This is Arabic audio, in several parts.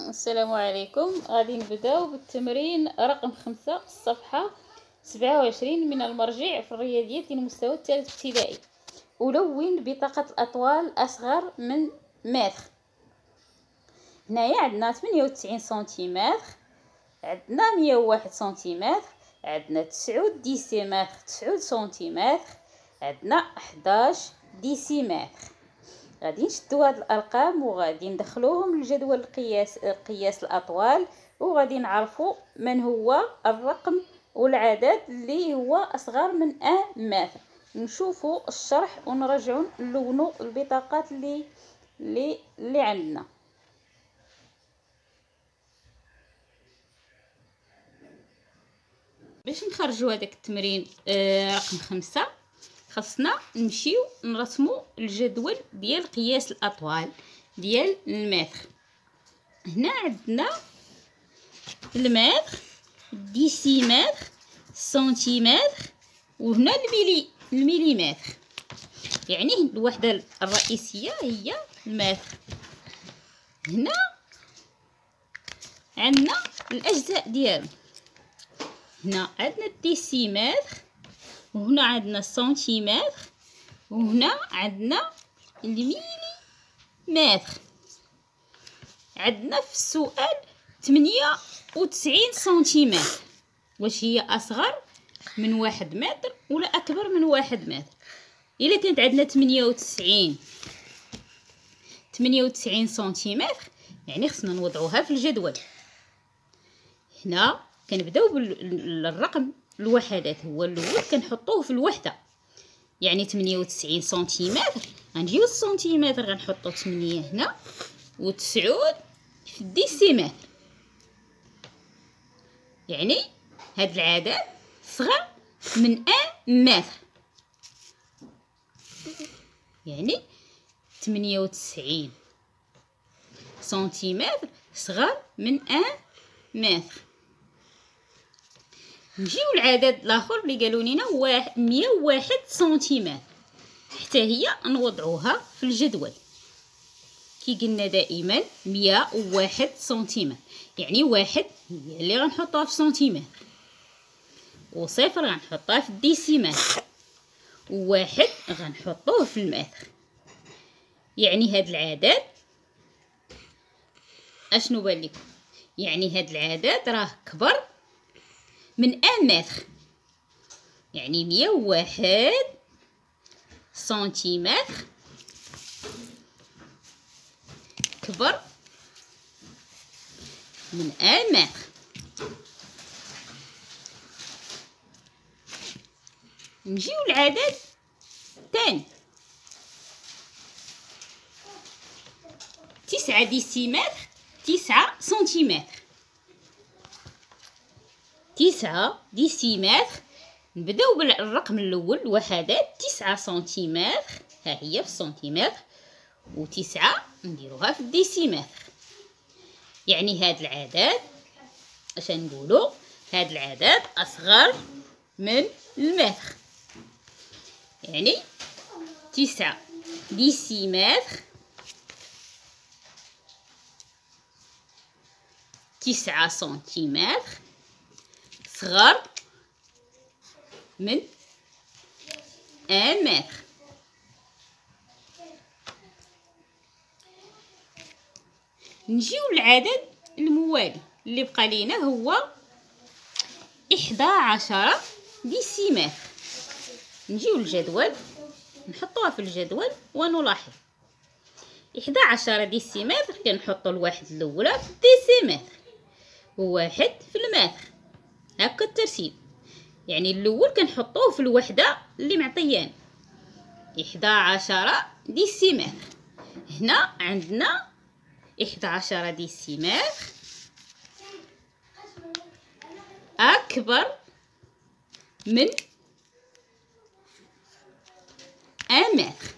السلام عليكم. غادي نبداو بالتمرين رقم 5 الصفحة 27 من المرجع في الرياضيات ديال المستوى الثالث ابتدائي. ولون بطاقة الأطوال أصغر من متر. هنايا عندنا 98 سنتيمتر، عندنا 101 سنتيمتر، عندنا 9 ديسيمتر 9 سنتيمتر، عندنا 11 ديسيمتر. غادي نشدو هاد الارقام وغادي ندخلوهم لجدول قياس الاطوال، وغادي نعرفوا من هو الرقم والعدد اللي هو اصغر من متر. نشوفوا الشرح ونرجعوا نلونوا البطاقات اللي عندنا. باش نخرجوا هذاك التمرين رقم 5 خاصنا نمشيو نرسمو الجدول ديال قياس الاطوال ديال المتر. هنا عندنا المتر، الديسيمتر، السنتيمتر، وهنا المليمتر. يعني الوحده الرئيسيه هي المتر. هنا عندنا الاجزاء ديالو. هنا عندنا الديسيمتر، وهنا عندنا السنتيمتر، وهنا عندنا المليمتر. عندنا في السؤال 98 سنتيمتر. واش هي اصغر من 1 متر ولا اكبر من 1 متر؟ الا كانت عندنا 98 سنتيمتر يعني خصنا نوضعوها في الجدول. هنا كنبداو بالرقم الوحدات، هو الاول كنحطوه في الوحده. يعني 98 سنتيمتر غنجيو السنتيمتر غنحطو 8 هنا و9 في الديسيمتر. يعني هاد العدد صغر من متر. يعني 98 سنتيمتر صغر من متر. نجيو العدد الاخر اللي قالوا لنا هو 101 سنتيمتر، حتى هي نوضعوها في الجدول. كي قلنا دائما 101 سنتيمتر، يعني واحد هي اللي غنحطوها في سنتيمتر، وصفر غنحطوها في الديسيمتر، وواحد غنحطوه في المتر. يعني هاد العدد اشنو بان لكم؟ يعني هاد العدد راه كبر من متر. يعني 101 سنتيمتر كبر من متر. نجيو العدد الثاني 9 ديسيمتر 9 سنتيمتر. 9 ديسيمتر. نبداو بالرقم الاول الوحدات. 9 سنتيمتر ها هي في السنتيمتر، و9 نديروها في الديسيمتر. يعني هاد العدد اش نقولوا؟ هاد العدد اصغر من المتر. يعني 9 ديسيمتر 9 سنتيمتر صغر من متر. نجيو للعدد الموالي اللي بقى لينا هو 11 ديسيمتر. نجيو للجدول نحطوها في الجدول ونلاحظ 11 ديسيمتر كنحطو الواحد الاولى في الديسيمتر وواحد في المتر. هكا الترتيب. يعني الاول كنحطوه في الوحده اللي معطيان 11 ديسيمتر. هنا عندنا 11 ديسيمتر اكبر من متر.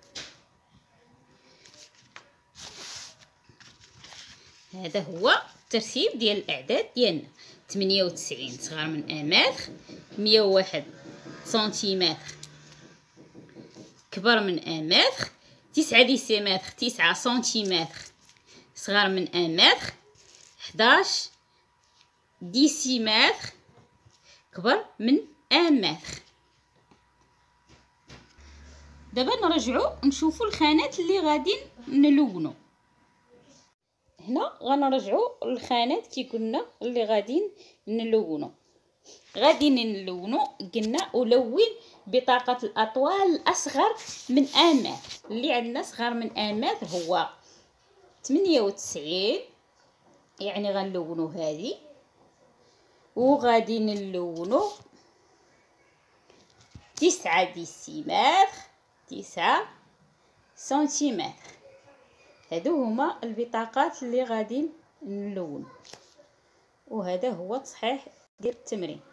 هذا هو الترتيب ديال الاعداد ديالنا. 98 صغر من متر، 101 سنتيمتر كبر من متر، 9 ديسيمتر 9 سنتيمتر صغر من متر، 11 ديسيمتر كبر من 1 متر. دابا نرجعوا نشوفوا الخانات اللي غادي نلونوا. هنا غنرجعوا للخانات كي قلنا اللي غادي نلونوا. غادي نلونوا قلنا ولون بطاقة الأطوال الأصغر من 1 متر. اللي عندنا صغر من 1 متر هو 98، يعني غنلونوا هذه، وغادي نلونوا 9 ديسيمتر، 9 سنتيمتر. هادو هما البطاقات اللي غادي نلون، وهذا هو التصحيح ديال التمرين.